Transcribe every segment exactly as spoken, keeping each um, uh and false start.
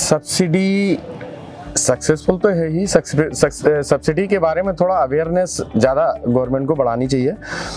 Subsidy successful तो है ही। Subsidy के बारे में थोड़ा अवेयरनेस ज़्यादा गवर्नमेंट को बढ़ानी चाहिए,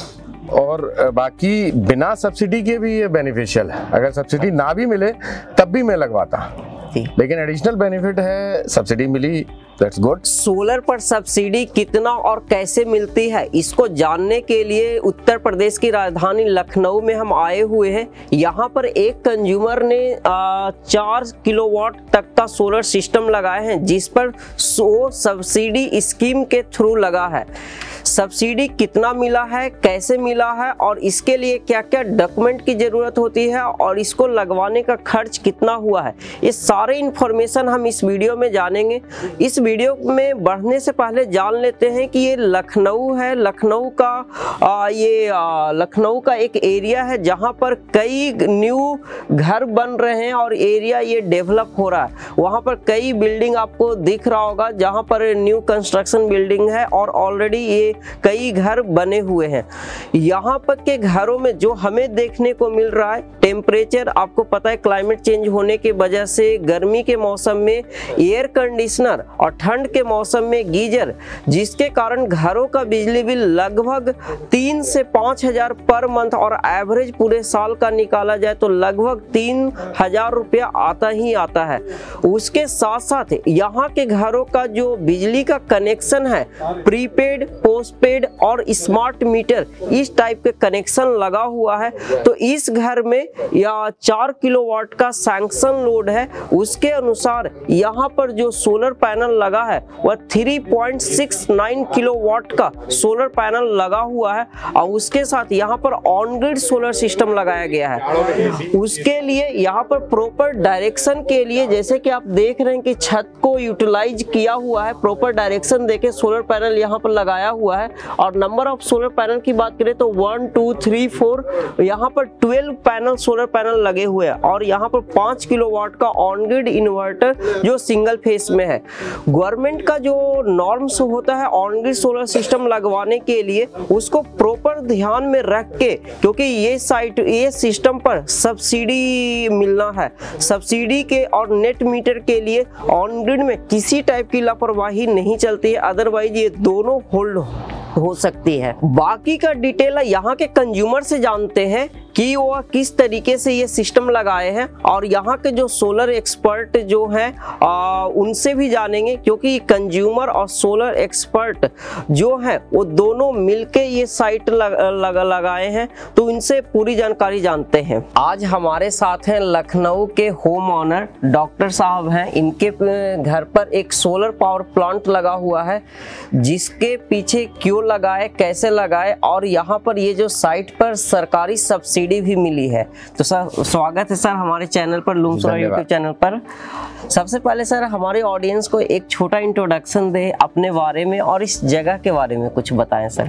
और बाकी बिना सब्सिडी के भी ये बेनिफिशियल है। अगर सब्सिडी ना भी मिले तब भी मैं लगवाता, लेकिन एडिशनल बेनिफिट है, सब्सिडी मिली, दैट्स गुड। सोलर पर सब्सिडी कितना और कैसे मिलती है, इसको जानने के लिए उत्तर प्रदेश की राजधानी लखनऊ में हम आए हुए हैं। यहाँ पर एक कंज्यूमर ने आ, चार किलोवाट तक का सोलर सिस्टम लगाए हैं, जिस पर सौ सब्सिडी स्कीम के थ्रू लगा है। सब्सिडी कितना मिला है, कैसे मिला है, और इसके लिए क्या क्या डॉक्यूमेंट की ज़रूरत होती है, और इसको लगवाने का खर्च कितना हुआ है, ये सारे इन्फॉर्मेशन हम इस वीडियो में जानेंगे। इस वीडियो में बढ़ने से पहले जान लेते हैं कि ये लखनऊ है। लखनऊ का आ, ये लखनऊ का एक एरिया है जहाँ पर कई न्यू घर बन रहे हैं और एरिया ये डेवलप हो रहा है। वहाँ पर कई बिल्डिंग आपको दिख रहा होगा जहाँ पर न्यू कंस्ट्रक्शन बिल्डिंग है, और ऑलरेडी ये कई घर बने हुए हैं। यहाँ पर के घरों में जो हमें देखने को मिल रहा है, टेम्परेचर आपको पता है क्लाइमेट चेंज होने की वजह से गर्मी के मौसम में एयर कंडीशनर और ठंड के मौसम में गीजर, जिसके कारण घरों का बिजली बिल लगभग तीन से पाँच हजार पर मंथ, और एवरेज पूरे साल का निकाला जाए तो लगभग तीन हजार रुपया आता ही आता है। उसके साथ साथ यहाँ के घरों का जो बिजली का कनेक्शन है, प्रीपेड, पोस्टपेड और स्मार्ट मीटर, इस टाइप के कनेक्शन लगा हुआ है। तो इस घर में या चार किलोवाट का सैंक्शन लोड है, उसके अनुसार यहाँ पर जो सोलर पैनल लगा है वह तीन पॉइंट सिक्स नाइन किलोवाट का सोलर पैनल लगा हुआ है, और उसके साथ यहाँ पर ऑन ग्रिड सोलर सिस्टम लगाया गया है। उसके लिए यहाँ पर प्रॉपर डायरेक्शन के लिए, जैसे कि आप देख रहे हैं कि छत को यूटिलाइज किया हुआ है, प्रॉपर डायरेक्शन देके सोलर पैनल यहाँ पर लगाया हुआ है। और नंबर ऑफ सोलर पैनल की बात करें तो वन टू थ्री फोर, यहाँ पर ट्वेल्व पैनल सोलर पैनल लगे हुए हैं, और यहाँ पर पाँच किलोवाट का ऑन ग्रिड इन्वर्टर जो सिंगल फेस में है। गवर्नमेंट का जो नॉर्म्स होता है ऑन ग्रिड सोलर सिस्टम लगवाने के लिए, उसको प्रॉपर ध्यान में रख के, क्योंकि ये साइट ये सिस्टम पर सब्सिडी मिलना है। सब्सिडी के और नेट मीटर के लिए ऑन ग्रिड में किसी टाइप की लापरवाही नहीं चलती है, अदरवाइज ये दोनों होल्ड हो सकती है। बाकी का डिटेल यहाँ के कंज्यूमर से जानते हैं कि वो किस तरीके से ये सिस्टम लगाए हैं, और यहाँ के जो सोलर एक्सपर्ट जो हैं आ, उनसे भी जानेंगे, क्योंकि कंज्यूमर और सोलर एक्सपर्ट जो हैं वो दोनों मिलके ये साइट लग, लग, लगाए हैं। तो इनसे पूरी जानकारी जानते हैं। आज हमारे साथ हैं लखनऊ के होम ऑनर डॉक्टर साहब हैं। इनके घर पर एक सोलर पावर प्लांट लगा हुआ है, जिसके पीछे क्यों लगाए, कैसे लगाए, और यहाँ पर ये जो साइट पर सरकारी सब्सिडी भी मिली है। तो सर स्वागत है सर हमारे चैनल पर, लूम सोलर यूट्यूब चैनल पर। सबसे पहले सर हमारे ऑडियंस को एक छोटा इंट्रोडक्शन दे अपने बारे में, और इस जगह के बारे में कुछ बताएं सर।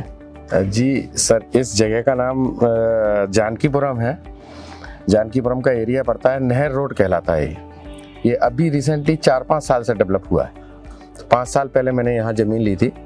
जी सर, इस जगह का नाम जानकीपुरम है। जानकीपुरम का एरिया पड़ता है, नहर रोड कहलाता है। ये अभी रिसेंटली चार पाँच साल से डेवलप हुआ है। तो पाँच साल पहले मैंने यहाँ ज़मीन ली थी।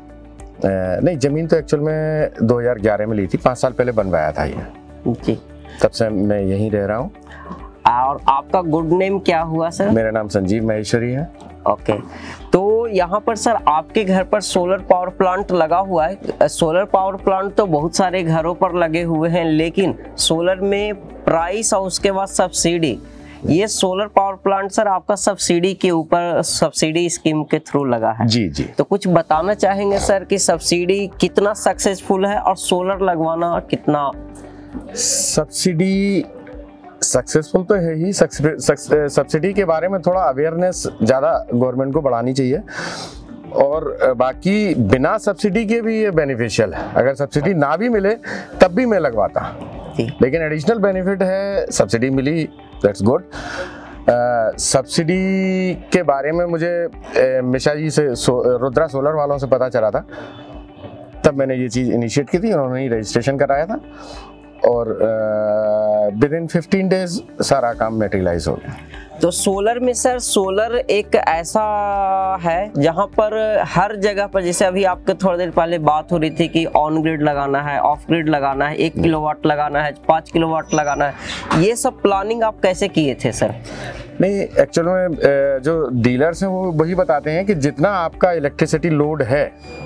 आ, नहीं, ज़मीन तो एक्चुअल में दो हज़ार ग्यारह में ली थी। पाँच साल पहले बनवाया था ये जी। तब से मैं यहीं रह रहा हूँ। और आपका गुड नेम क्या हुआ सर? मेरा नाम संजीव महेश्वरी है। ओके, तो यहाँ पर सर आपके घर पर सोलर पावर प्लांट लगा हुआ है। सोलर पावर प्लांट तो बहुत सारे घरों पर लगे हुए हैं, लेकिन सोलर में प्राइस और उसके बाद सब्सिडी, ये सोलर पावर प्लांट सर आपका सब्सिडी के ऊपर, सब्सिडी स्कीम के थ्रू लगा है। जी जी। तो कुछ बताना चाहेंगे सर कि सब्सिडी कितना सक्सेसफुल है और सोलर लगवाना कितना? सब्सिडी सक्सेसफुल तो है ही। सब्सिडी के बारे में थोड़ा अवेयरनेस ज़्यादा गवर्नमेंट को बढ़ानी चाहिए, और बाकी बिना सब्सिडी के भी ये बेनिफिशियल है। अगर सब्सिडी ना भी मिले तब भी मैं लगवाता, लेकिन एडिशनल बेनिफिट है, सब्सिडी मिली, दैट्स गुड। सब्सिडी के बारे में मुझे मिशा जी से, सो, रुद्रा सोलर वालों से पता चला था, तब मैंने ये चीज़ इनिशिएट की थी। उन्होंने ही रजिस्ट्रेशन कराया था, और विद इन फिफ्टीन डेज सारा काम मेटेरियलाइज हो गया। तो सोलर में सर, सोलर एक ऐसा है जहां पर हर जगह पर, जैसे अभी आपके थोड़ी देर पहले बात हो रही थी कि ऑन ग्रिड लगाना है, ऑफ ग्रिड लगाना है, एक किलोवाट लगाना है, पाँच किलोवाट लगाना है, ये सब प्लानिंग आप कैसे किए थे सर? नहीं, एक्चुअल में जो डीलर्स हैं वो वही बताते हैं कि जितना आपका इलेक्ट्रिसिटी लोड है,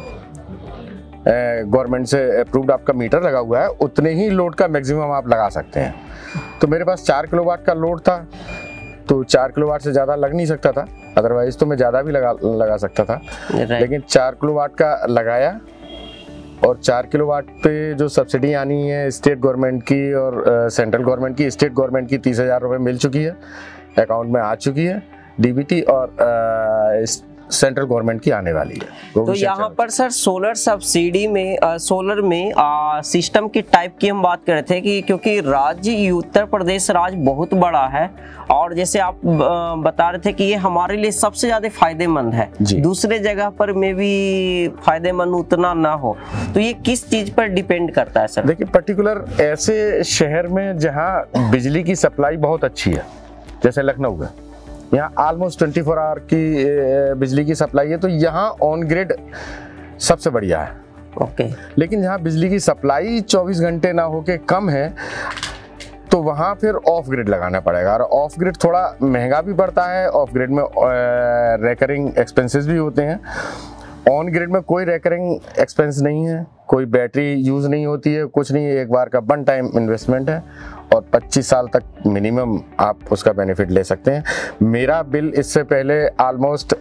गवर्नमेंट से अप्रूव्ड आपका मीटर लगा हुआ है, उतने ही लोड का मैक्सिमम आप लगा सकते हैं। तो मेरे पास चार किलोवाट का लोड था, तो चार किलोवाट से ज़्यादा लग नहीं सकता था, अदरवाइज तो मैं ज़्यादा भी लगा लगा सकता था। लेकिन चार किलोवाट का लगाया, और चार किलोवाट पे जो सब्सिडी आनी है स्टेट गवर्नमेंट की और सेंट्रल गवर्नमेंट की, स्टेट गवर्नमेंट की तीस हज़ार रुपये मिल चुकी है, अकाउंट में आ चुकी है डीबीटी, और आ, सेंट्रल गवर्नमेंट की आने वाली है। तो यहाँ पर सर सोलर सब्सिडी में आ, सोलर में आ, सिस्टम की टाइप की हम बात कर रहे थे कि क्योंकि राज्य उत्तर प्रदेश राज्य बहुत बड़ा है, और जैसे आप आ, बता रहे थे कि ये हमारे लिए सबसे ज्यादा फायदेमंद है, दूसरे जगह पर में भी फायदेमंद उतना ना हो, तो ये किस चीज पर डिपेंड करता है सर? देखिए, पर्टिकुलर ऐसे शहर में जहाँ बिजली की सप्लाई बहुत अच्छी है, जैसे लखनऊ है, यहाँ ऑलमोस्ट ट्वेंटी फोर आवर की बिजली की सप्लाई है, तो यहाँ ऑन ग्रिड सबसे बढ़िया है। ओके। लेकिन जहाँ बिजली की सप्लाई चौबीस घंटे ना होके कम है, तो वहाँ फिर ऑफ ग्रिड लगाना पड़ेगा, और ऑफ ग्रिड थोड़ा महंगा भी पड़ता है। ऑफ ग्रिड में रेकरिंग एक्सपेंसेस भी होते हैं। ऑन ग्रिड में कोई रेकरिंग एक्सपेंस नहीं है, कोई बैटरी यूज़ नहीं होती है, कुछ नहीं है, एक बार का वन टाइम इन्वेस्टमेंट है, और पच्चीस साल तक मिनिमम आप उसका बेनिफिट ले सकते हैं। मेरा बिल इससे पहले ऑलमोस्ट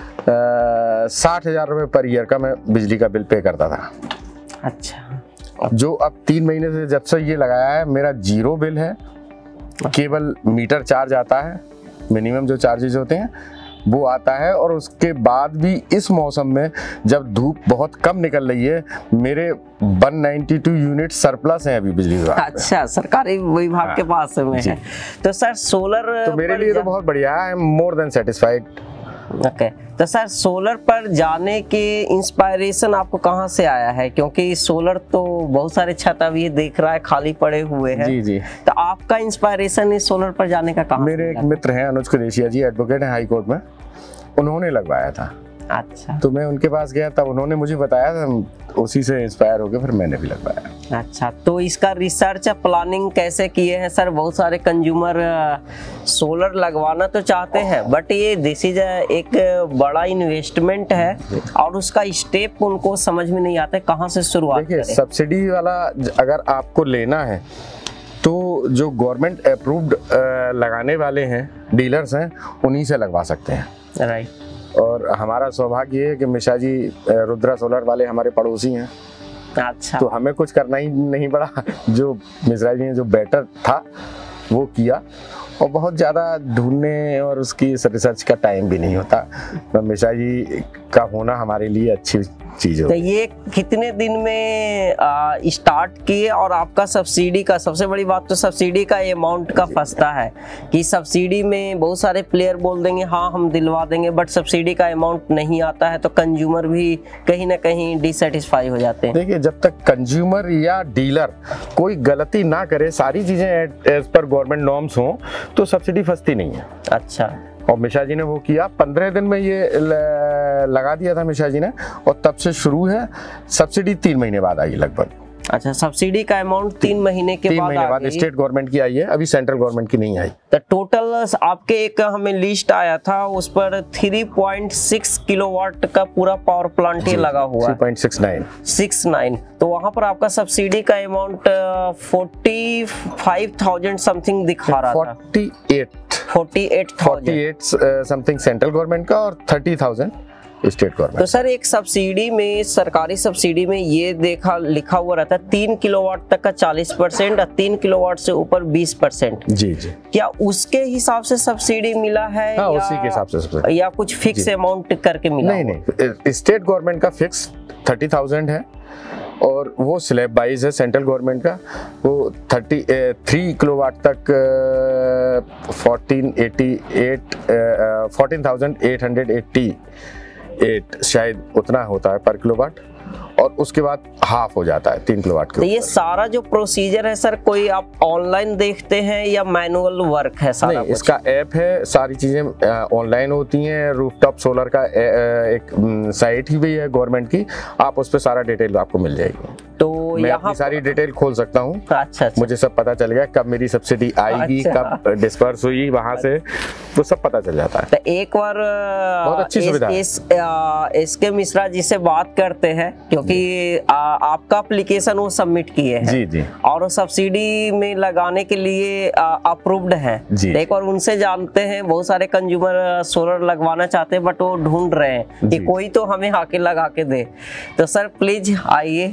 साठ हज़ार रुपये पर ईयर का मैं बिजली का बिल पे करता था। अच्छा। जो अब तीन महीने से जब से ये लगाया है, मेरा जीरो बिल है, केवल मीटर चार्ज आता है, मिनिमम जो चार्जेस होते हैं वो आता है, और उसके बाद भी इस मौसम में जब धूप बहुत कम निकल रही है, मेरे एक सौ बानवे यूनिट सरप्लस हैं अभी बिजली विभाग। अच्छा, सरकारी विभाग हाँ, के पास में है। तो सर सोलर तो मेरे लिए तो बहुत बढ़िया है, I am more than satisfied. Okay. तो सर सोलर पर जाने के इंस्पायरेशन आपको कहाँ से आया है? क्योंकि सोलर तो बहुत सारे छत अभी देख रहा है खाली पड़े हुए हैं। जी जी। तो आपका इंस्पायरेशन इस सोलर पर जाने का कहाँ? मेरे एक मित्र हैं अनुज कुरेशिया जी, एडवोकेट हैं हाई कोर्ट में, उन्होंने लगवाया था। अच्छा। तो मैं उनके पास गया था, उन्होंने मुझे बताया था, उसी से इंस्पायर होकर फिर मैंने भी लगवाया। अच्छा, तो इसका रिसर्च प्लानिंग कैसे किए हैं सर? बहुत सारे कंज्यूमर सोलर लगवाना तो चाहते हैं, बट ये दिस इज एक बड़ा इन्वेस्टमेंट है, और उसका स्टेप उनको समझ में नहीं आता कहाँ से शुरुआत करें। सब्सिडी वाला अगर आपको लेना है, तो जो गवर्नमेंट अप्रूव्ड लगाने वाले हैं, डीलर्स हैं, उन्हीं से लगवा सकते हैं। राइट। और हमारा सौभाग्य है कि मिश्रा जी रुद्रा सोलर वाले हमारे पड़ोसी हैं। अच्छा। तो हमें कुछ करना ही नहीं पड़ा, जो मिश्रा जी ने जो बेटर था वो किया, और बहुत ज़्यादा ढूंढने और उसकी रिसर्च का टाइम भी नहीं होता। तो मिश्रा जी का होना हमारे लिए अच्छी चीज़ है। तो ये कितने दिन में आ, स्टार्ट किए, और आपका सब्सिडी का सबसे बड़ी बात तो सब्सिडी का अमाउंट का फंसता है कि सब्सिडी में बहुत सारे प्लेयर बोल देंगे हाँ हम दिलवा देंगे, बट सब्सिडी का अमाउंट नहीं आता है, तो कंज्यूमर भी कहीं ना कहीं डिससेटिस्फाई हो जाते हैं। देखिए, जब तक कंज्यूमर या डीलर कोई गलती ना करे, सारी चीज़ें एज पर गवर्नमेंट नॉर्म्स हों, तो सब्सिडी फंसती नहीं है। अच्छा। और मिश्रा जी ने वो किया, पंद्रह दिन में ये लगा दिया था मिश्रा जी ने, और तब से शुरू है। सब्सिडी तीन महीने बाद आई लगभग। अच्छा, सब्सिडी का अमाउंट तीन महीने के तीन बाद महीने बाद स्टेट गवर्नमेंट की आई है, अभी सेंट्रल गवर्नमेंट की नहीं आई। तो टोटल आपके एक हमें लिस्ट आया था, उस पर तीन पॉइंट छह किलोवाट का पूरा पावर प्लांट ही लगा हुआ है। तीन point six nine. Six nine. तो वहां पर आपका सब्सिडी का amount forty five thousand something दिखा रहा था। Forty eight forty eight forty eight something central government का, और थर्टी थाउजेंड स्टेट गवर्नमेंट। तो सर एक सब्सिडी में, सरकारी सब्सिडी में ये देखा लिखा हुआ रहता है तीन किलोवाट तक का चालीस परसेंट, और तीन किलोवाट से ऊपर बीस परसेंट। जी जी। क्या उसके हिसाब से सब्सिडी मिला है? हाँ, या, उसी के हिसाब से, या कुछ फिक्स अमाउंट करके मिला? नहीं नहीं, स्टेट गवर्नमेंट का फिक्स थर्टी थाउजेंड है, और वो स्लैब वाइज है। सेंट्रल गवर्नमेंट का वो थर्टी थ्री किलोवाट तक fourteen eighty eight fourteen thousand eight hundred eighty eight शायद उतना होता है पर किलोवाट, और उसके बाद हाफ हो जाता है तीन किलोवाट के। तो ये सारा जो प्रोसीजर है सर, कोई आप ऑनलाइन देखते हैं या मैनुअल वर्क है सारा? नहीं, इसका ऐप है, सारी चीजें ऑनलाइन होती हैं। रूफटॉप सोलर का एक साइट ही भी है गवर्नमेंट की, आप उस पर सारा डिटेल आपको मिल जाएगी। तो मैं यहाँ अपनी सारी डिटेल खोल सकता हूँ। अच्छा अच्छा, मुझे सब पता चल गया कब मेरी सब्सिडी आएगी, अच्छा। कब डिस्पर्स हुई वहां से, तो सब पता चल जाता है। तो एक बार बहुत अच्छी सुविधा है। इस एस के मिश्रा जी से बात करते हैं, क्योंकि आ, आपका एप्लीकेशन वो सबमिट किए हैं जी जी, और वो सब्सिडी में लगाने के लिए अप्रूव्ड है। तो एक बार उनसे जानते हैं। बहुत सारे कंज्यूमर सोलर लगवाना चाहते हैं बट वो ढूंढ रहे हैं कि कोई तो हमें आके लगा के दे। तो सर प्लीज आइए।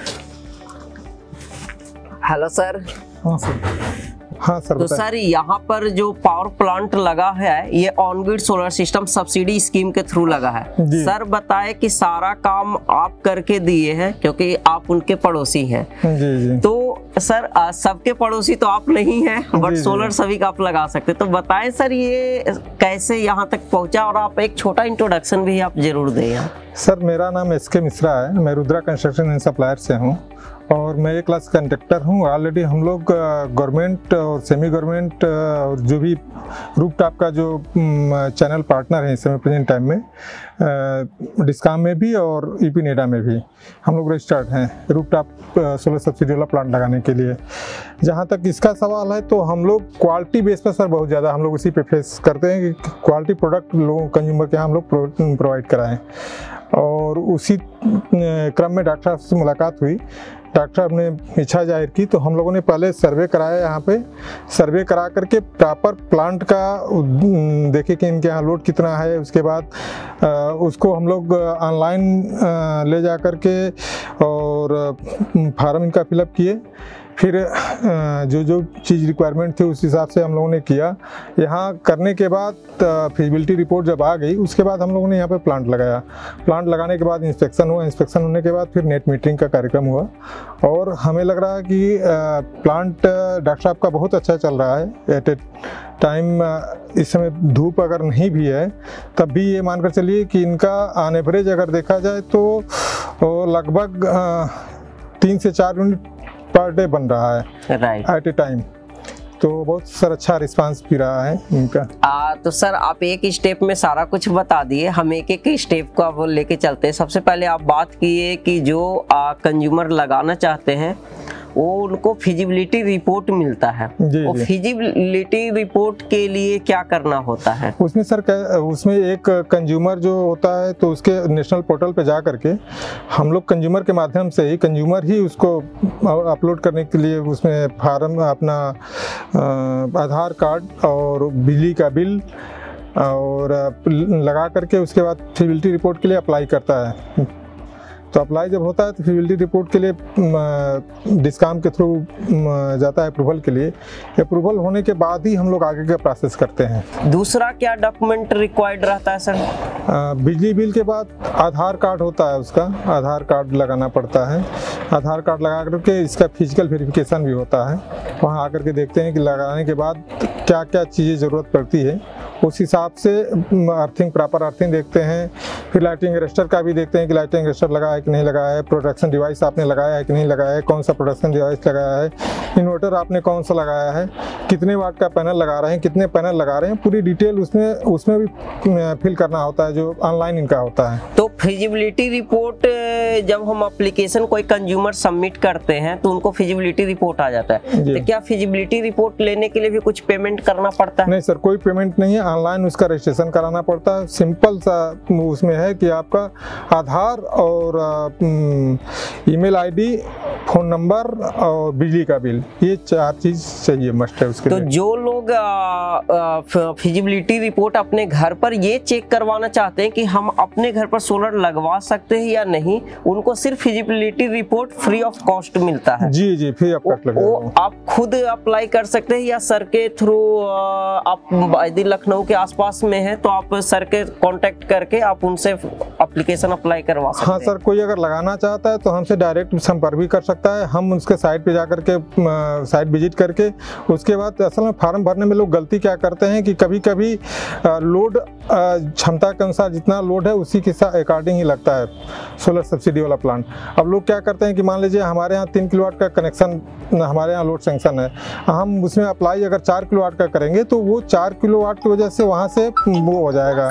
Hello sir. हाँ सर। हाँ सर। तो सर यहाँ पर जो पावर प्लांट लगा है ये on grid solar system subsidy scheme के थ्रू लगा है। सर बताए कि सारा काम आप करके दिए हैं क्योंकि आप उनके पड़ोसी हैं। जी जी। तो सर सबके पड़ोसी तो आप नहीं हैं बट सोलर सभी का आप लगा सकते। तो बताएं सर ये कैसे यहाँ तक पहुँचा, और आप एक छोटा इंट्रोडक्शन भी आप जरूर दें। सर मेरा नाम एस के मिश्रा है, मैं रुद्रा कंस्ट्रक्शन एंड सप्लायर से हूँ और मैं एक क्लास कंडक्टर हूँ। ऑलरेडी हम लोग गवर्नमेंट और सेमी गवर्नमेंट और जो भी रूप टॉप का जो चैनल पार्टनर है इस समय प्रेजेंट टाइम में, डिस्काम में भी और ईपी नेडा में भी हम लोग रजिस्टर्ड हैं रूप टॉप सोलर सब्सिडी वाला प्लांट लगाने के लिए। जहाँ तक इसका सवाल है तो हम लोग क्वालिटी बेस पर सर बहुत ज़्यादा हम लोग उसी पे फेस करते हैं कि क्वालिटी प्रोडक्ट लोगों कंज्यूमर के यहाँ हम लोग प्रोवाइड कराएँ। और उसी क्रम में डॉक्टर साहब से मुलाकात हुई, डॉक्टर साहब ने इच्छा जाहिर की तो हम लोगों ने पहले सर्वे कराया। यहाँ पे सर्वे करा करके प्रॉपर प्लांट का देखे कि इनके यहाँ लोड कितना है। उसके बाद उसको हम लोग ऑनलाइन ले जा करके और फार्म इनका फिलअप किए। फिर जो जो चीज़ रिक्वायरमेंट थी उस हिसाब से हम लोगों ने किया। यहाँ करने के बाद फिजिबिलिटी रिपोर्ट जब आ गई उसके बाद हम लोगों ने यहाँ पे प्लांट लगाया। प्लांट लगाने के बाद इंस्पेक्शन हुआ, इंस्पेक्शन होने के बाद फिर नेट मीटरिंग का कार्यक्रम हुआ और हमें लग रहा है कि प्लांट डॉक्टर साहब का बहुत अच्छा चल रहा है। एट ए टाइम इस समय धूप अगर नहीं भी है तब भी ये मानकर चलिए कि इनका ऑन एवरेज अगर देखा जाए तो लगभग तीन से चार यूनिट पर डे बन रहा है राइट एट ए टाइम। तो बहुत सर अच्छा रिस्पांस भी रहा है इनका। आ, तो सर आप एक स्टेप में सारा कुछ बता दिए, हम एक एक स्टेप को अब लेके चलते हैं। सबसे पहले आप बात किए कि जो कंज्यूमर लगाना चाहते हैं वो उनको फिजिबिलिटी रिपोर्ट मिलता है। वो फिजिबिलिटी रिपोर्ट के लिए क्या करना होता है? उसमें सर उसमें एक कंज्यूमर जो होता है तो उसके नेशनल पोर्टल पे जा करके हम लोग कंज्यूमर के माध्यम से ही कंज्यूमर ही उसको अपलोड करने के लिए उसमें फार्म अपना आधार कार्ड और बिजली का बिल और लगा करके उसके बाद फिजिबिलिटी रिपोर्ट के लिए अप्लाई करता है। तो अप्लाई जब होता है तो फिजिबिलिटी रिपोर्ट के लिए डिस्काम के थ्रू जाता है अप्रूवल के लिए। अप्रूवल होने के बाद ही हम लोग आगे का प्रोसेस करते हैं। दूसरा क्या डॉक्यूमेंट रिक्वायर्ड रहता है सर? बिजली बिल के बाद आधार कार्ड होता है, उसका आधार कार्ड लगाना पड़ता है। आधार कार्ड लगा करके इसका फिजिकल वेरिफिकेशन भी होता है। वहाँ आकर के देखते हैं कि लगाने के बाद क्या क्या चीज़ें ज़रूरत पड़ती है, उस हिसाब से अर्थिंग प्रॉपर अर्थिंग देखते हैं। फिर लाइटिंग रजिस्टर का भी देखते हैं कि लाइटिंग रजिस्टर लगा है कि नहीं लगाया है, प्रोडक्शन डिवाइस आपने लगाया है कि नहीं लगाया है, कौन सा प्रोडक्शन डिवाइस लगाया है, इन्वर्टर आपने कौन सा लगाया है, कितने वाट का पैनल लगा रहे हैं, कितने पैनल लगा रहे हैं, पूरी डिटेल उसमें उसमें भी फिल करना होता है जो ऑनलाइन इनका होता है। तो फिजिबिलिटी रिपोर्ट जब हम एप्लीकेशन कोई कंज्यूमर सबमिट करते हैं तो उनको फिजिबिलिटी रिपोर्ट आ जाता है। तो क्या फिजिबिलिटी रिपोर्ट लेने के लिए भी कुछ पेमेंट करना पड़ता है? नहीं सर, कोई पेमेंट नहीं है, ऑनलाइन उसका रजिस्ट्रेशन कराना पड़ता है। सिंपल सा उसमें है कि आपका आधार और ईमेल आईडी, फोन नंबर और बिजली का बिल, ये चार चीज चाहिए, मस्ट है उसके तो लिए। जो लोग फिजिबिलिटी रिपोर्ट अपने घर पर ये चेक करवाना चाहते हैं कि हम अपने घर पर सोलर लगवा सकते हैं या नहीं, उनको सिर्फ feasibility report free of cost मिलता है। जी जी, फ्री ऑफ कॉस्ट लगेगा। वो आप खुद अप्लाई कर सकते हैं या सर के थ्रू? आप यदि लखनऊ के आसपास में है तो आप सर के कांटेक्ट करके आप उनसे एप्लीकेशन अप्लाई करवा सकते हैं। हाँ सर, कोई अगर लगाना चाहता है तो हमसे डायरेक्ट संपर्क भी कर सकता है। हम उसके साइट पे जा करके साइट विजिट करके उसके बाद असल में फार्म भरने में लोग गलती क्या करते हैं कि कभी कभी लोड क्षमता के अनुसार जितना लोड है उसी के अकॉर्डिंग ही लगता है सोलर सब्सिडी वाला प्लांट। अब लोग क्या करते हैं कि मान लीजिए हमारे यहाँ तीन किलोवाट का कनेक्शन हमारे यहाँ लोड सेंक्शन है, हम उसमें अप्लाई अगर चार किलोवाट का करेंगे तो वो चार किलोवाट की वजह से वहाँ से वो हो जाएगा,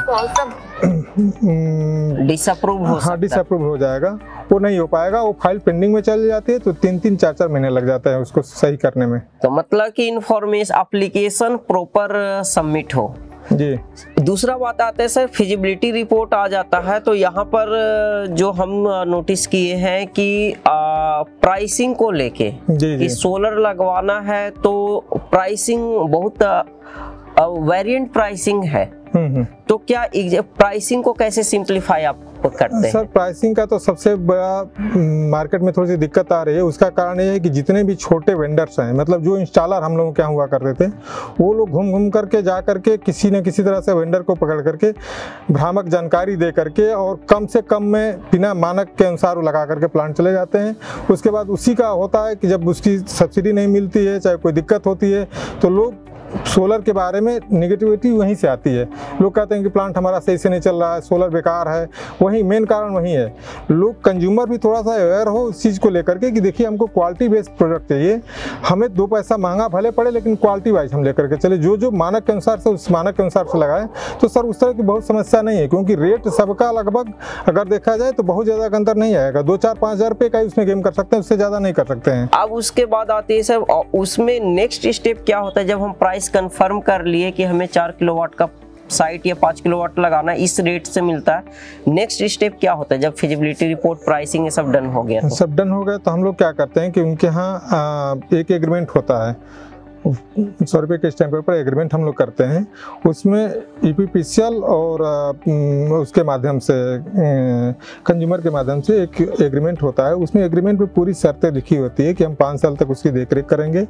डिसअप्रूव हो हाँ डिसअप्रूव हो जाएगा, वो नहीं हो पाएगा, वो फाइल पेंडिंग में चली जाती है, तो तीन तीन चार चार महीने लग जाते हैं उसको सही करने में। तो मतलब कि इन्फॉर्मेशन एप्लीकेशन प्रॉपर सबमिट हो। जी। दूसरा बात आते हैं सर, फिजिबिलिटी रिपोर्ट आ जाता है तो यहाँ पर जो हम नोटिस किए हैं कि प्राइसिंग को लेके कि सोलर लगवाना है तो प्राइसिंग बहुत वेरिएंट प्राइसिंग है, तो क्या प्राइसिंग को कैसे सिंपलीफाई आप करते हैं? सर प्राइसिंग का तो सबसे बड़ा मार्केट में थोड़ी सी दिक्कत आ रही है। उसका कारण ये है कि जितने भी छोटे वेंडर्स हैं, मतलब जो इंस्टॉलर हम लोगों के यहाँ हुआ करते थे, वो लोग घूम घूम करके जा करके किसी न किसी तरह से वेंडर को पकड़ करके भ्रामक जानकारी दे करके और कम से कम में बिना मानक के अनुसार लगा करके प्लांट चले जाते हैं। उसके बाद उसी का होता है कि जब उसकी सब्सिडी नहीं मिलती है, चाहे कोई दिक्कत होती है, तो लोग सोलर के बारे में नेगेटिविटी वहीं से आती है। लोग कहते हैं कि प्लांट हमारा सही से नहीं चल रहा है, सोलर बेकार है, वही मेन कारण वही है। लोग कंज्यूमर भी थोड़ा सा अवेयर हो उस चीज़ को लेकर के कि देखिए हमको क्वालिटी बेस्ड प्रोडक्ट चाहिए, हमें दो पैसा महंगा भले पड़े लेकिन क्वालिटी वाइज हम लेकर के चले, जो जो मानक के अनुसार से उस मानक के अनुसार से लगाए। तो सर उस तरह की बहुत समस्या नहीं है, क्योंकि रेट सबका लगभग अगर देखा जाए तो बहुत ज़्यादा अंतर नहीं आएगा, दो चार पाँच हज़ार रुपये का ही उसमें गेम कर सकते हैं, उससे ज़्यादा नहीं कर सकते हैं। अब उसके बाद आती है सर, उसमें नेक्स्ट स्टेप क्या होता है जब हम प्राइस कंफर्म कर लिए कि हमें चार किलोवाट का साइट या पाँच किलोवाट लगाना इस रेट से मिलता है, नेक्स्ट स्टेप क्या होता है जब फिजिबिलिटी रिपोर्ट प्राइसिंग ये सब डन हो गया? तो सब डन हो गया तो हम लोग क्या करते हैं कि उनके यहाँ एक एग्रीमेंट होता है, सौ रुपये के स्टैम्प पेपर एग्रीमेंट हम लोग करते हैं। उसमें E P P C L और उसके माध्यम से कंज्यूमर के माध्यम से एक एग्रीमेंट होता है। उसमें एग्रीमेंट में पूरी शर्तें लिखी होती है कि हम पाँच साल तक उसकी देख रेख करेंगे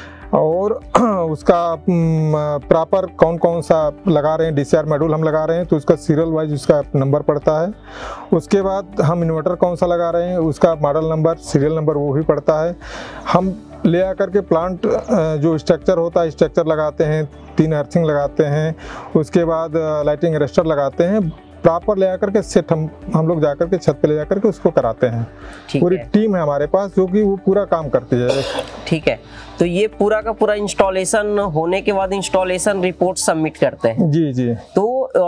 और उसका प्रॉपर कौन कौन सा लगा रहे हैं, डी सी आर मॉड्यूल हम लगा रहे हैं तो उसका सीरियल वाइज उसका नंबर पड़ता है। उसके बाद हम इन्वर्टर कौन सा लगा रहे हैं उसका मॉडल नंबर, सीरियल नंबर वो भी पड़ता है। हम ले आकर के प्लांट जो स्ट्रक्चर होता है स्ट्रक्चर लगाते हैं, तीन अर्थिंग लगाते हैं, उसके बाद लाइटिंग अरेस्टर लगाते हैं, प्रॉपर ले आकर के सेट हम हम लोग जाकर के छत पे ले जाकर के उसको कराते हैं। पूरी टीम है हमारे पास जो कि वो पूरा काम करती है। ठीक है, तो ये पूरा का पूरा इंस्टॉलेशन होने के बाद इंस्टॉलेशन रिपोर्ट सबमिट करते हैं? जी जी। तो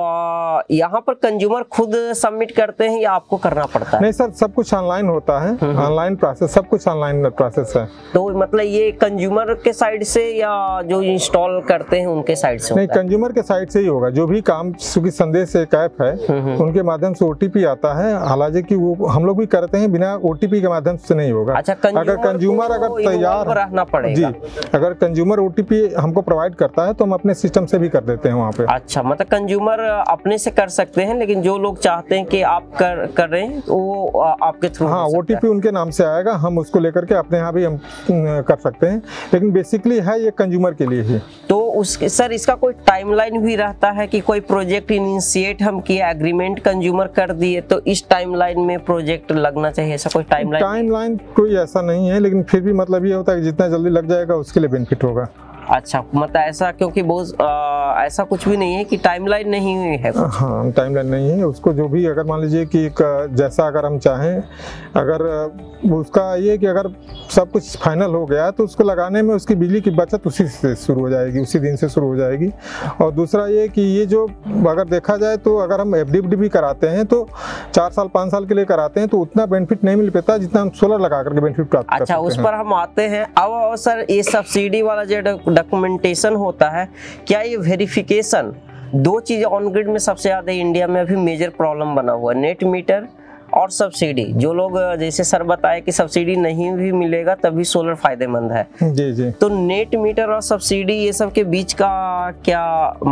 यहाँ पर कंज्यूमर खुद सबमिट करते हैं या आपको करना पड़ता है? नहीं सर, सब कुछ ऑनलाइन होता है, ऑनलाइन प्रोसेस, सब कुछ ऑनलाइन प्रोसेस है। तो मतलब ये कंज्यूमर के साइड से या जो इंस्टॉल करते हैं उनके साइड से? नहीं, कंज्यूमर के साइड से ही होगा। जो भी काम, क्योंकि संदेश एक ऐप है उनके माध्यम से ओ टी पी आता है, हालांकि कि वो हम लोग भी करते हैं, बिना ओ टी पी के माध्यम से नहीं होगा। अच्छा, अगर कंज्यूमर अगर तैयार रहना पड़ेगा। जी, अगर कंज्यूमर ओ टी पी हमको प्रोवाइड करता है तो हम अपने सिस्टम से भी कर देते हैं वहाँ पे। अच्छा, मतलब कंज्यूमर अपने से कर सकते हैं, लेकिन जो लोग चाहते हैं कि आप कर कर रहे हैं वो आपके थ्रू। हाँ, ओ टी पी उनके नाम से आएगा, हम उसको लेकर के अपने यहाँ भी हम कर सकते हैं, लेकिन बेसिकली है ये कंज्यूमर के लिए ही। तो उसके सर इसका कोई टाइमलाइन भी रहता है कि कोई प्रोजेक्ट इनिशिएट हम किए, एग्रीमेंट कंज्यूमर कर दिए तो इस टाइमलाइन में प्रोजेक्ट लगना चाहिए, ऐसा कोई टाइमलाइन? टाइमलाइन कोई ऐसा नहीं है, लेकिन फिर भी मतलब ये होता है कि जितना जल्दी लग जाएगा उसके लिए बेनिफिट होगा। अच्छा, मतलब ऐसा, क्योंकि बहुत आ, ऐसा कुछ भी नहीं है कि टाइमलाइन नहीं हुई है? हाँ, टाइमलाइन नहीं है उसको। जो भी अगर मान लीजिए कि एक जैसा अगर हम चाहें, अगर उसका ये कि अगर सब कुछ फाइनल हो गया तो उसको लगाने में उसकी बिजली की बचत उसी से शुरू हो जाएगी, उसी दिन से शुरू हो जाएगी। और दूसरा ये कि ये जो अगर देखा जाए तो अगर हम एफ डी भी कराते हैं तो चार साल पाँच साल के लिए कराते हैं तो उतना बेनिफिट नहीं मिल पाता जितना हम सोलर लगा करके बेनिफिट प्राप्त करते हैं। अच्छा, उस पर हम आते हैं। अब सर ये सब्सिडी वाला जो डॉक्यूमेंटेशन होता है, क्या ये वेरिफिकेशन, दो चीजें ऑन ग्रिड में सबसे ज्यादा इंडिया में अभी मेजर प्रॉब्लम बना हुआ है, नेट मीटर और सब्सिडी। जो लोग जैसे सर बताए कि सब्सिडी नहीं भी मिलेगा तभी सोलर फायदेमंद है। जी जी। तो नेट मीटर और सब्सिडी ये सब के बीच का क्या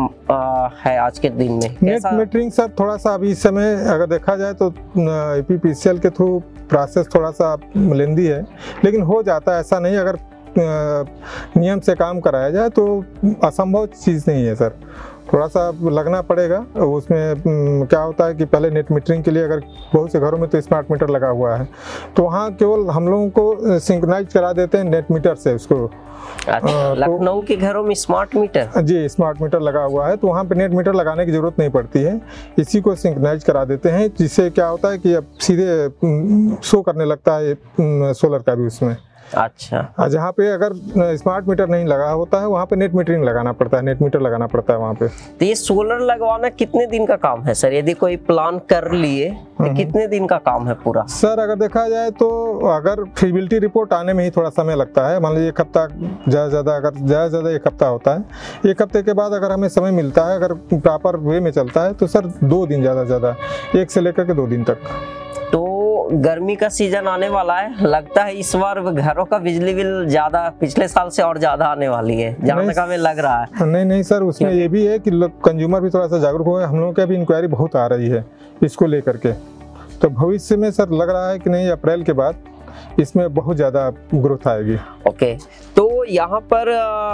आ, है आज के दिन में? नेट मीटरिंग सर थोड़ा सा अभी इस समय अगर देखा जाए तो E P P C L के थ्रू प्रोसेस थोड़ा सा लेंदी है, लेकिन हो जाता है, ऐसा नहीं। अगर नियम से काम कराया जाए तो असंभव चीज़ नहीं है सर, थोड़ा सा लगना पड़ेगा। उसमें उम, क्या होता है कि पहले नेट मीटरिंग के लिए अगर बहुत से घरों में तो स्मार्ट मीटर लगा हुआ है, तो वहाँ केवल हम लोगों को सिंक्रोनाइज करा देते हैं नेट मीटर से उसको। अच्छा, लखनऊ के घरों में स्मार्ट मीटर? जी, स्मार्ट मीटर लगा हुआ है, तो वहाँ पे नेट मीटर लगाने की ज़रूरत नहीं पड़ती है, इसी को सिंक्रोनाइज करा देते हैं, जिससे क्या होता है कि अब सीधे शो करने लगता है सोलर का भी उसमें। अच्छा, जहाँ पे अगर स्मार्ट मीटर नहीं लगा होता है वहाँ पे नेट मीटरिंग लगाना पड़ता है, नेट मीटर लगाना पड़ता है वहाँ पे। तो ये सोलर लगवाना कितने दिन का काम है सर? यदि कोई प्लान कर लिए तो कितने दिन का काम है पूरा? सर अगर देखा जाए तो अगर फिजिबिलिटी रिपोर्ट आने में ही थोड़ा समय लगता है, मान लीजिए एक हफ्ता ज़्यादा ज़्यादा अगर ज़्यादा ज़्यादा एक हफ्ता होता है। एक हफ्ते के बाद अगर हमें समय मिलता है, अगर प्रॉपर वे में चलता है तो सर दो दिन ज़्यादा ज़्यादा, एक से लेकर के दो दिन तक। तो गर्मी का सीजन आने वाला है, लगता है इस बार घरों का बिजली बिल ज्यादा पिछले साल से और ज्यादा आने वाली है, जहाँ तक हमें लग रहा है। नहीं नहीं सर, उसमें ये भी है कि कंज्यूमर भी थोड़ा सा जागरूक हो गए। हम लोगों की अभी इंक्वायरी बहुत आ रही है इसको लेकर के, तो भविष्य में सर लग रहा है कि नहीं अप्रैल के बाद इसमें बहुत ज़्यादा ग्रोथ आएगी। ओके, तो यहाँ पर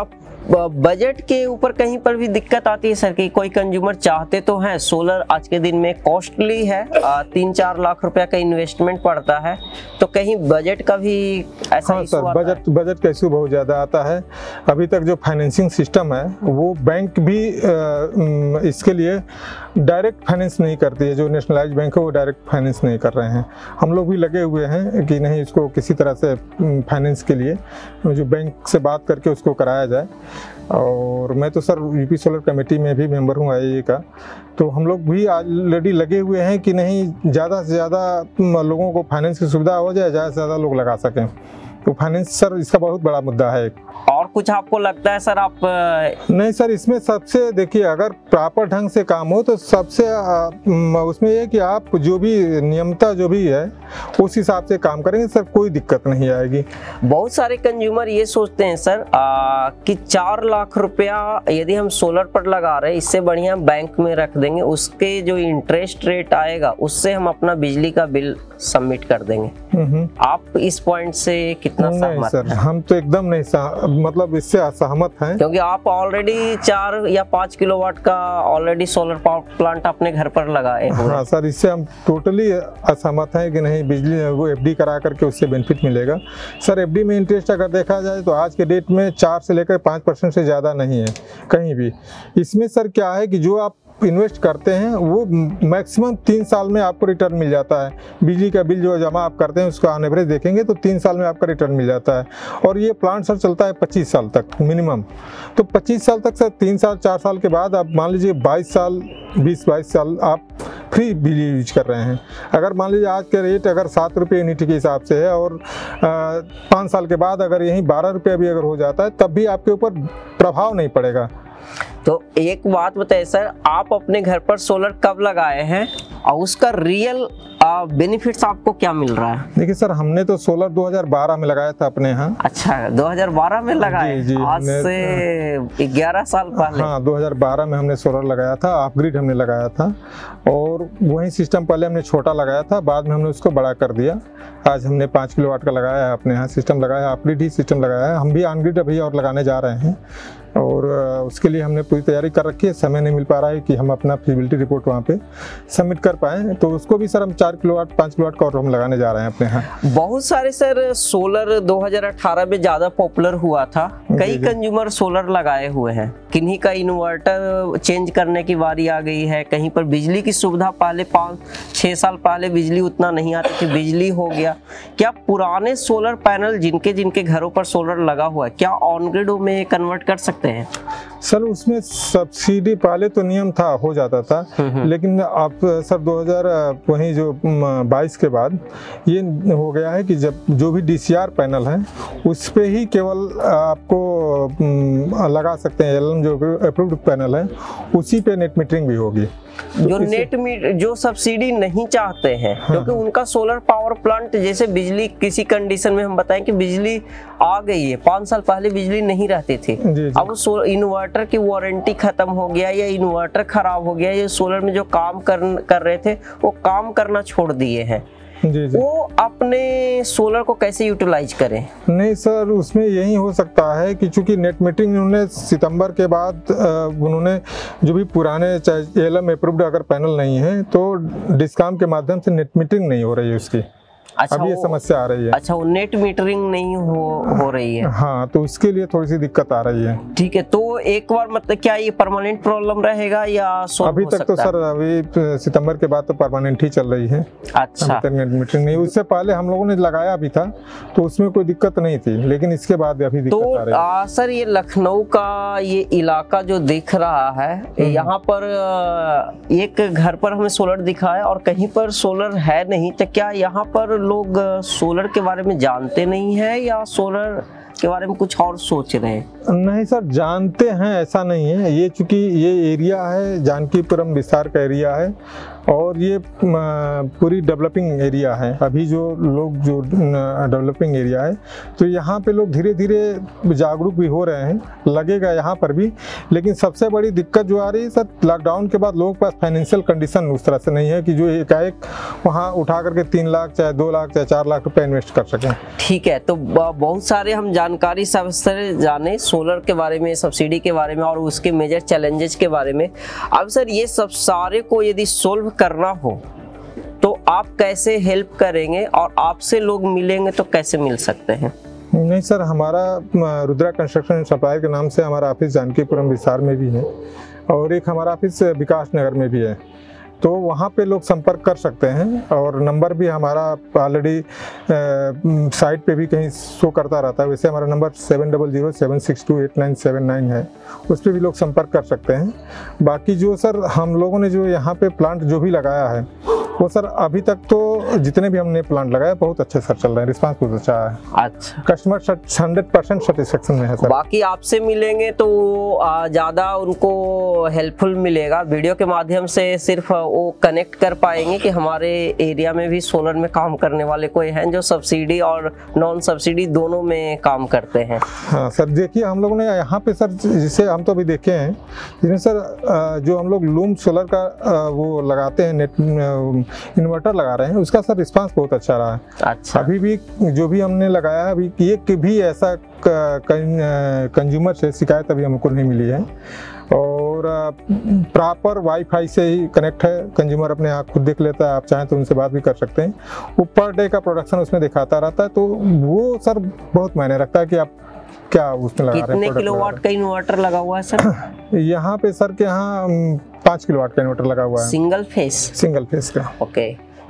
बजट के ऊपर कहीं पर भी दिक्कत आती है सर? कि कोई कंज्यूमर चाहते तो हैं, सोलर आज के दिन में कॉस्टली है, तीन चार लाख रुपया का इन्वेस्टमेंट पड़ता है, तो कहीं बजट का भी ऐसा हाँ सर, बजट बजट का इशू बहुत ज़्यादा आता है। अभी तक जो फाइनेंसिंग सिस्टम है वो बैंक भी इसके लिए डायरेक्ट फाइनेंस नहीं करती है, जो नेशनलाइज बैंक है वो डायरेक्ट फाइनेंस नहीं कर रहे हैं। हम लोग भी लगे हुए हैं कि नहीं इसको किसी तरह से फाइनेंस के लिए जो बैंक से बात करके उसको कराया जाए। और मैं तो सर यूपी सोलर कमेटी में भी मेंबर हूँ आई ए का, तो हम लोग भी ऑलरेडी लगे हुए हैं कि नहीं ज़्यादा से ज़्यादा लोगों को फाइनेंस की सुविधा हो जाए, ज़्यादा से ज़्यादा लोग लगा सकें। तो फाइनेंस सर इसका बहुत बड़ा मुद्दा है। और कुछ आपको लगता है सर? आप नहीं सर, इसमें सबसे देखिए अगर प्रॉपर ढंग से काम हो तो सबसे उसमें ये कि आप जो भी नियमता जो भी है उस हिसाब से काम करेंगे सर, कोई दिक्कत नहीं आएगी। बहुत सारे कंज्यूमर ये सोचते हैं सर आ, कि चार लाख रुपया यदि हम सोलर पर लगा रहे हैं, इससे बढ़िया बैंक में रख देंगे, उसके जो इंटरेस्ट रेट आएगा उससे हम अपना बिजली का बिल सबमिट कर देंगे। आप इस पॉइंट से कितना सहमत सर? हम तो एकदम नहीं, मतलब इससे असहमत हैं, क्योंकि आप ऑलरेडी चार या पाँच किलोवाट का ऑलरेडी सोलर पावर प्लांट अपने घर पर लगाए हुए। हाँ सर, इससे हम टोटली असहमत हैं कि नहीं बिजली वो एफ डी करा करके उससे बेनिफिट मिलेगा। सर एफ डी में इंटरेस्ट अगर देखा जाए तो आज के डेट में चार से लेकर पाँच परसेंट से ज़्यादा नहीं है कहीं भी। इसमें सर क्या है कि जो आप इन्वेस्ट करते हैं वो मैक्सिमम तीन साल में आपको रिटर्न मिल जाता है। बिजली का बिल जो जमा आप करते हैं उसका ऑन एवरेज देखेंगे तो तीन साल में आपका रिटर्न मिल जाता है। और ये प्लांट सर चलता है पच्चीस साल तक मिनिमम, तो पच्चीस साल तक सर तीन साल चार साल के बाद आप मान लीजिए बाईस साल बीस बाईस साल आप फ्री बिजली यूज कर रहे हैं। अगर मान लीजिए आज के रेट अगर सात रुपये यूनिट के हिसाब से है और पाँच साल के बाद अगर यहीं बारह रुपया भी अगर हो जाता है तब भी आपके ऊपर प्रभाव नहीं पड़ेगा। तो एक बात बताइए सर, आप अपने घर पर सोलर कब लगाए हैं और उसका रियल बेनिफिट्स आपको क्या मिल रहा है? देखिए सर, हमने तो सोलर दो हज़ार बारह में लगाया था अपने यहाँ। अच्छा, दो हज़ार बारह में लगाए? जी, जी, आज से ग्यारह साल पहले। हाँ, दो हज़ार बारह में हमने सोलर लगाया था, ऑफ ग्रिड हमने लगाया था। और वही सिस्टम पहले हमने छोटा लगाया था, बाद में हमने उसको बड़ा कर दिया। आज हमने पाँच किलो वाट का लगाया है अपने यहाँ सिस्टम लगाया है, ऑफ ग्रिड ही सिस्टम लगाया है। हम भी ऑन ग्रिड अभी और लगाने जा रहे हैं और उसके लिए हमने पूरी तैयारी कर रखी है। समय नहीं मिल पा रहा है कि हम अपना फिजिबिलिटी रिपोर्ट वहाँ पे सबमिट कर पाएँ, तो उसको भी सर हम चार किलोवाट पाँच किलोवाट का और हम लगाने जा रहे हैं अपने यहाँ। बहुत सारे सर सोलर दो हज़ार अठारह में ज़्यादा पॉपुलर हुआ था, कई कंज्यूमर सोलर लगाए हुए हैं। किन्हीं का इन्वर्टर चेंज करने की बारी आ गई है, कहीं पर बिजली की सुविधा पहले पाँच छः साल पहले बिजली उतना नहीं आती थी, बिजली हो गया। क्या पुराने सोलर पैनल जिनके जिनके घरों पर सोलर लगा हुआ है क्या ऑन ग्रिड में कन्वर्ट कर सकते हैं? सर उसमें सब्सिडी पहले तो नियम था, हो जाता था, लेकिन अब सर दो हज़ार वही जो बाईस के बाद ये हो गया है कि जब जो भी डी सी आर पैनल है उस पे ही केवल आपको लगा सकते हैं। एल एम जो अप्रूव्ड पैनल है उसी पे नेट मीटरिंग भी होगी। जो नेट मीट जो सब्सिडी नहीं चाहते हैं, हाँ, क्योंकि उनका सोलर पावर प्लांट जैसे बिजली किसी कंडीशन में हम बताएं कि बिजली आ गई है, पाँच साल पहले बिजली नहीं रहती थी, अब इन्वर्टर की वारंटी खत्म हो गया या इन्वर्टर खराब हो गया, ये सोलर में जो काम कर कर रहे थे वो काम करना छोड़ दिए हैं। जी जी। वो अपने सोलर को कैसे यूटिलाइज करें? नहीं सर, उसमें यही हो सकता है कि चूंकि नेट मीटरिंग उन्होंने सितंबर के बाद उन्होंने जो भी पुराने चाहे एल एम अप्रूव्ड अगर पैनल नहीं है तो डिस्काम के माध्यम से नेट मीटरिंग नहीं हो रही है उसकी। अच्छा, अभी ये समस्या आ रही है। अच्छा, वो नेट मीटरिंग नहीं हो हो रही है। हाँ, तो उसके लिए थोड़ी सी दिक्कत आ रही है। ठीक है, तो एक बार मतलब क्या ये परमानेंट प्रॉब्लम रहेगा या सॉल्व अभी हो तक तो सकता सर अभी सितंबर के बाद तो परमानेंट ही चल रही है। अच्छा, अभी तक नेट मीटरिंग नहीं। उससे पहले हम लोगों ने लगाया भी था तो उसमें कोई दिक्कत नहीं थी, लेकिन इसके बाद अभी दिक्कत तो आ रही है। आ, सर ये लखनऊ का ये इलाका जो दिख रहा है, यहाँ पर आ, एक घर पर हमें सोलर दिखा है और कहीं पर सोलर है नहीं, तो क्या यहाँ पर लोग सोलर के बारे में जानते नहीं है या सोलर के बारे में कुछ और सोच रहे हैं? नहीं सर, जानते हैं ऐसा नहीं है। ये चूंकि ये एरिया है जानकीपुरम विस्तार का एरिया है और ये पूरी डेवलपिंग एरिया है। अभी जो लोग जो डेवलपिंग एरिया है तो यहाँ पे लोग धीरे धीरे जागरूक भी हो रहे हैं, लगेगा यहाँ पर भी। लेकिन सबसे बड़ी दिक्कत जो आ रही है सर, लॉकडाउन के बाद लोगों के पास फाइनेंशियल कंडीशन उस तरह से नहीं है कि जो एकाएक वहाँ उठा करके तीन लाख चाहे दो लाख चाहे चार लाख रुपए इन्वेस्ट कर सकें। ठीक है, तो बहुत सारे हम जानकारी सब से जाने सोलर के बारे में, सब्सिडी के बारे में और उसके मेजर चैलेंजेस के बारे में। अब सर ये सब सारे को यदि सोल्व करना हो तो आप कैसे हेल्प करेंगे और आपसे लोग मिलेंगे तो कैसे मिल सकते हैं? नहीं सर, हमारा रुद्रा कंस्ट्रक्शन एंड सप्लायर के नाम से हमारा ऑफिस जानकीपुरम विस्तार में भी है और एक हमारा ऑफिस विकास नगर में भी है, तो वहाँ पे लोग संपर्क कर सकते हैं। और नंबर भी हमारा ऑलरेडी साइट पे भी कहीं शो करता रहता है। वैसे हमारा number seven double zero seven six two eight nine seven nine है, उस पर भी लोग संपर्क कर सकते हैं। बाकी जो सर हम लोगों ने जो यहाँ पे प्लांट जो भी लगाया है वो सर अभी तक तो जितने भी हमने प्लांट लगाया बहुत अच्छे सर चल रहे हैं, रिस्पांस बहुत अच्छा है। अच्छा, कस्टमर हंड्रेड परसेंट सेटिस्फेक्शन में है सर। बाकी आपसे मिलेंगे तो ज़्यादा उनको हेल्पफुल मिलेगा। वीडियो के माध्यम से सिर्फ वो कनेक्ट कर पाएंगे कि हमारे एरिया में भी सोलर में काम करने वाले कोई हैं जो सब्सिडी और नॉन सब्सिडी दोनों में काम करते हैं। हाँ सर, देखिए हम लोगों ने यहाँ पे सर जिसे हम तो अभी देखे हैं जिसमें सर जो हम लोग लूम सोलर का वो लगाते हैं, नेट इन्वर्टर लगा रहे हैं, उसका सर रिस्पांस बहुत अच्छा रहा है। अच्छा, अभी भी जो भी हमने लगाया अभी एक भी ऐसा कंज्यूमर से शिकायत अभी हमको नहीं मिली है और प्रॉपर वाईफाई से ही कनेक्ट है। कंज्यूमर अपने आप खुद देख लेता है, आप चाहें तो उनसे बात भी कर सकते हैं। वो पर डे का प्रोडक्शन उसमें दिखाता रहता है, तो वो सर बहुत मायने रखता है कि आप क्या उसमें लगा रहे हैं। कितने किलोवाट का इन्वर्टर लगा हुआ है सर? यहाँ पे सर के यहाँ पाँच किलोवाट का इन्वर्टर लगा हुआ है, सिंगल फेस। सिंगल फेस का। ओके,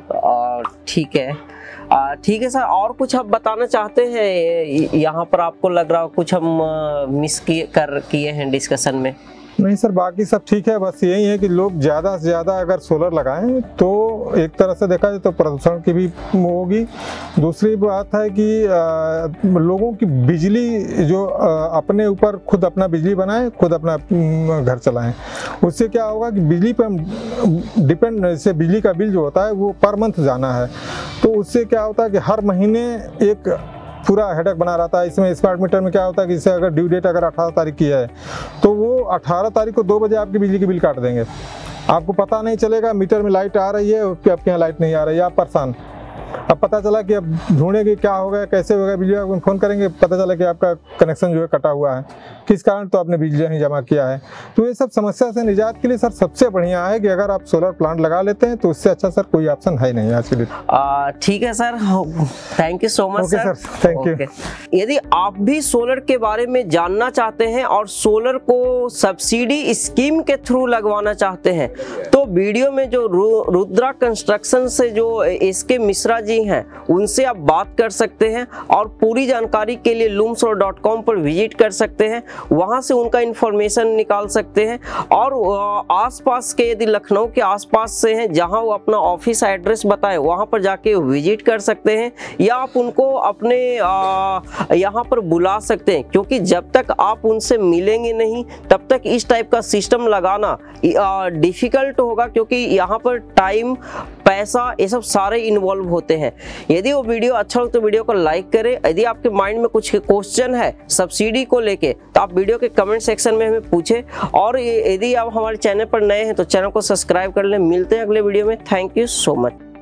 ठीक है, ठीक है सर। और कुछ आप बताना चाहते हैं यहाँ पर? आपको लग रहा हो कुछ हम मिस किए कर किए हैं डिस्कशन में? नहीं सर, बाकी सब ठीक है। बस यही है कि लोग ज़्यादा से ज़्यादा अगर सोलर लगाएं तो एक तरह से देखा जाए तो प्रदूषण की भी होगी। दूसरी बात है कि आ, लोगों की बिजली जो आ, अपने ऊपर खुद अपना बिजली बनाएं, खुद अपना घर चलाएं। उससे क्या होगा कि बिजली पे हम डिपेंड, जैसे बिजली का बिल जो होता है वो पर मंथ जाना है, तो उससे क्या होता है कि हर महीने एक पूरा हेडेक बना रहता है। इसमें स्मार्ट मीटर में क्या होता है कि इससे अगर ड्यू डेट अगर अठारह तारीख की है तो वो अठारह तारीख को दो बजे आपकी बिजली की बिल काट देंगे, आपको पता नहीं चलेगा। मीटर में लाइट आ रही है, आपके यहाँ लाइट नहीं आ रही है, आप परेशान। अब पता चला कि अब ढूंढेंगे क्या हो गया, कैसे हो गया, बिजली वाले को फोन करेंगे, पता चला कि आपका कनेक्शन जो है कटा हुआ है, किस कारण, तो आपने बिजली नहीं जमा किया है। तो ये सब समस्या से निजात के लिए सर सबसे बढ़िया है कि अगर आप सोलर प्लांट लगा लेते हैं तो उससे अच्छा सर कोई ऑप्शन है नहीं आज के लिए। ठीक है sir, thank you so much sir, thank you. यदि आप भी सोलर के बारे में जानना चाहते हैं और सोलर को सब्सिडी स्कीम के थ्रू लगवाना चाहते हैं तो वीडियो में जो रु, रुद्रा कंस्ट्रक्शन से जो एस के मिश्रा जी हैं उनसे आप बात कर सकते हैं और पूरी जानकारी के लिए लूम सोलर डॉट कॉम पर विजिट कर सकते हैं, वहां से उनका इंफॉर्मेशन निकाल सकते हैं। और आसपास के यदि लखनऊ के आसपास से हैं जहां वो अपना ऑफिस एड्रेस बताए वहां पर जाके विजिट कर सकते हैं या आप उनको अपने यहाँ पर बुला सकते हैं, क्योंकि जब तक आप उनसे मिलेंगे नहीं तब तक इस टाइप का सिस्टम लगाना डिफिकल्ट होगा, क्योंकि यहाँ पर टाइम, पैसा, ये सब सारे इन्वॉल्व होते हैं। यदि वो वीडियो अच्छा हो तो वीडियो को लाइक करें। यदि आपके माइंड में कुछ क्वेश्चन है सब्सिडी को लेके तो आप वीडियो के कमेंट सेक्शन में हमें पूछें। और यदि आप हमारे चैनल पर नए हैं तो चैनल को सब्सक्राइब कर लें। मिलते हैं अगले वीडियो में। Thank you so much.